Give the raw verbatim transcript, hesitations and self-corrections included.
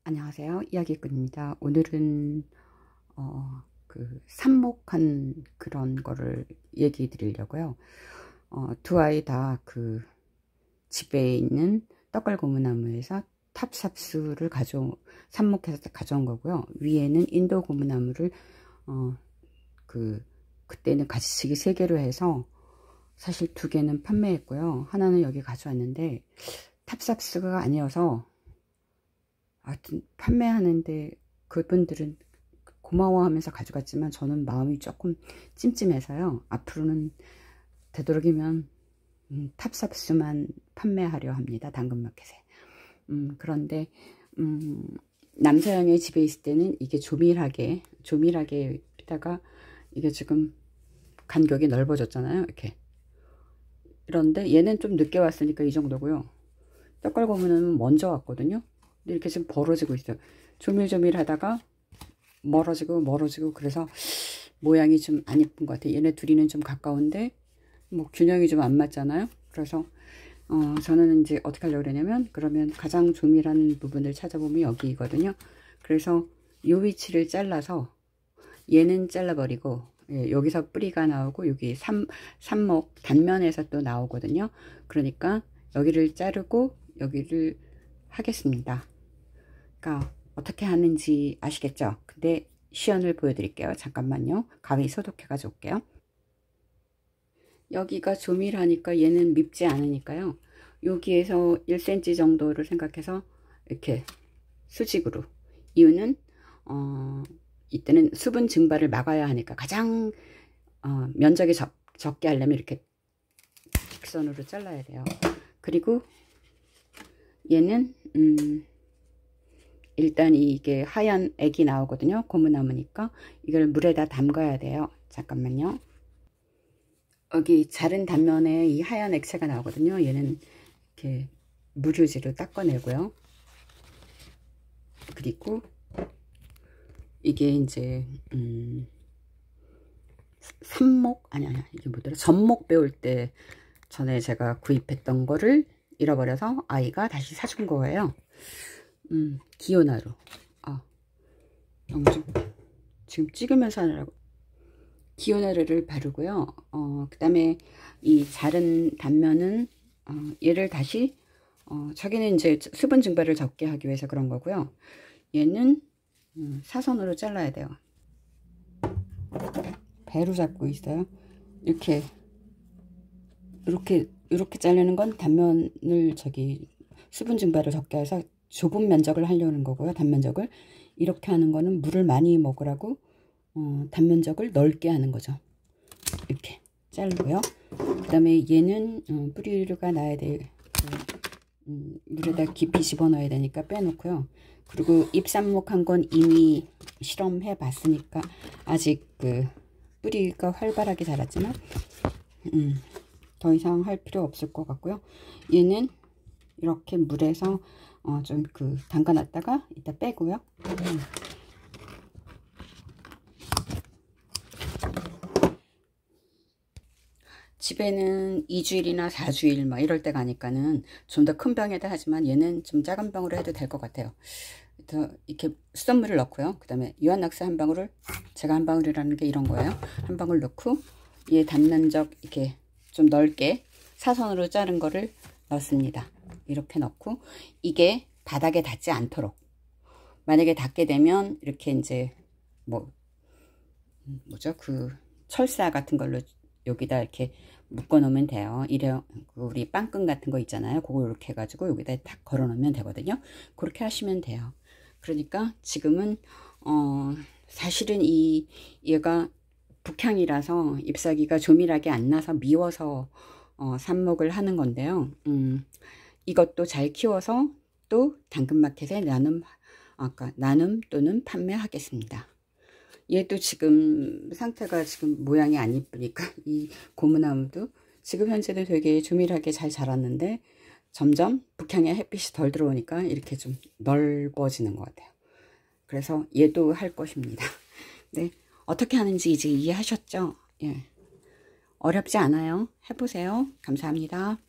안녕하세요. 이야기꾼입니다. 오늘은 어, 그 삽목한 그런 거를 얘기 드리려고요. 어, 두 아이 다 그 집에 있는 떡갈고무나무에서 탑삽수를 가져 삽목해서 가져온 거고요. 위에는 인도 고무나무를 어, 그 그때는 가지치기 세 개로 해서 사실 두 개는 판매했고요. 하나는 여기 가져왔는데 탑삽수가 아니어서 하여튼 판매하는데 그분들은 고마워하면서 가져갔지만 저는 마음이 조금 찜찜해서요. 앞으로는 되도록이면 음, 탑삽수만 판매하려 합니다. 당근마켓에. 음, 그런데 음, 남서양의 집에 있을 때는 이게 조밀하게 조밀하게 하다가 이게 지금 간격이 넓어졌잖아요. 이렇게. 그런데 얘는 좀 늦게 왔으니까 이 정도고요. 떡갈고무는 먼저 왔거든요. 근데 이렇게 지금 벌어지고 있어요. 조밀조밀 하다가 멀어지고 멀어지고 그래서 모양이 좀 안 이쁜 것 같아요. 얘네 둘이는 좀 가까운데 뭐 균형이 좀 안 맞잖아요. 그래서 어 저는 이제 어떻게 하려고 그러냐면 그러면 가장 조밀한 부분을 찾아보면 여기거든요. 그래서 이 위치를 잘라서 얘는 잘라버리고 예, 여기서 뿌리가 나오고 여기 삼, 삽목 단면에서 또 나오거든요. 그러니까 여기를 자르고 여기를 하겠습니다. 그러니까 어떻게 하는지 아시겠죠? 근데 시연을 보여드릴게요. 잠깐만요. 가위 소독해 가지고 올게요. 여기가 조밀하니까 얘는 밉지 않으니까요. 여기에서 일 센티미터 정도를 생각해서 이렇게 수직으로. 이유는 어, 이때는 수분 증발을 막아야 하니까 가장 어, 면적이 적, 적게 하려면 이렇게 직선으로 잘라야 돼요. 그리고 얘는 음, 일단 이게 하얀 액이 나오거든요. 고무나무니까 이걸 물에다 담가야 돼요. 잠깐만요. 여기 자른 단면에 이 하얀 액체가 나오거든요. 얘는 이렇게 무휴지로 닦아내고요. 그리고 이게 이제 음, 삽목 아니 아니 이게 뭐더라 전목 배울 때 전에 제가 구입했던 거를 잃어버려서 아이가 다시 사준 거예요. 음, 기요나루. 아, 너무 좀 지금 찍으면서 하느라고. 기요나루를 바르고요. 어, 그 다음에 이 자른 단면은 어, 얘를 다시 어, 자기는 이제 수분 증발을 적게 하기 위해서 그런 거고요. 얘는 음, 사선으로 잘라야 돼요. 배로 잡고 있어요. 이렇게 이렇게 이렇게 자르는 건 단면을 저기 수분 증발을 적게 해서 좁은 면적을 하려는 거고요. 단면적을 이렇게 하는 거는 물을 많이 먹으라고 어, 단면적을 넓게 하는 거죠. 이렇게 자르고요. 그 다음에 얘는 어, 뿌리가 나야 돼. 음, 물에다 깊이 집어넣어야 되니까 빼놓고요. 그리고 잎삽목한 건 이미 실험해 봤으니까 아직 그 뿌리가 활발하게 자랐지만 음, 더 이상 할 필요 없을 것 같고요. 얘는 이렇게 물에서 어, 좀 그 담가 놨다가 이따 빼고요. 음. 집에는 이 주일이나 사 주일 막 이럴 때 가니까는 좀 더 큰 병에다 하지만 얘는 좀 작은 병으로 해도 될 것 같아요. 더 이렇게 수돗물을 넣고요. 그 다음에 유한낙스 한 방울을 제가 한 방울이라는 게 이런 거예요. 한 방울 넣고 얘 단면적 이렇게 좀 넓게 사선으로 자른 거를 넣습니다. 이렇게 넣고 이게 바닥에 닿지 않도록 만약에 닿게 되면 이렇게 이제 뭐 뭐죠 그 철사 같은 걸로 여기다 이렇게 묶어 놓으면 돼요. 이래 우리 빵끈 같은 거 있잖아요. 그거 이렇게 해가지고 여기다 딱 걸어 놓으면 되거든요. 그렇게 하시면 돼요. 그러니까 지금은 어 사실은 이 얘가 북향이라서 잎사귀가 조밀하게 안 나서 미워서 어 삽목을 하는 건데요. 음 이것도 잘 키워서 또 당근마켓에 나눔 아까 나눔 또는 판매하겠습니다. 얘도 지금 상태가 지금 모양이 안 이쁘니까 이 고무나무도 지금 현재는 되게 조밀하게 잘 자랐는데 점점 북향의 햇빛이 덜 들어오니까 이렇게 좀 넓어지는 것 같아요. 그래서 얘도 할 것입니다. 네, 어떻게 하는지 이제 이해하셨죠? 예, 어렵지 않아요. 해보세요. 감사합니다.